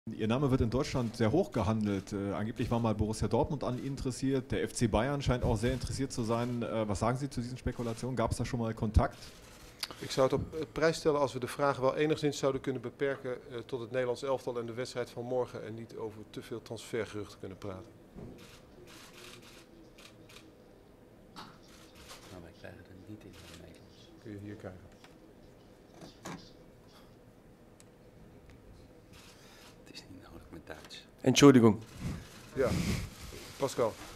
Ihr Name wird in Deutschland sehr hoch gehandelt. Angeblich war mal Borussia Dortmund an ihn interessiert. Der FC Bayern scheint auch sehr interessiert zu sein. Was sagen Sie zu diesen Spekulationen? Gab es da schon mal Kontakt? Ik zou het op prijs stellen als we de vragen wel enigszins zouden kunnen beperken tot het Nederlands elftal en de wedstrijd van morgen en niet over te veel transfergeruchten kunnen praten. Nou, wij krijgen het niet in het Nederlands. Kun je hier krijgen. Het is niet nodig met Duits. Entschuldigung. Ja, Pascal.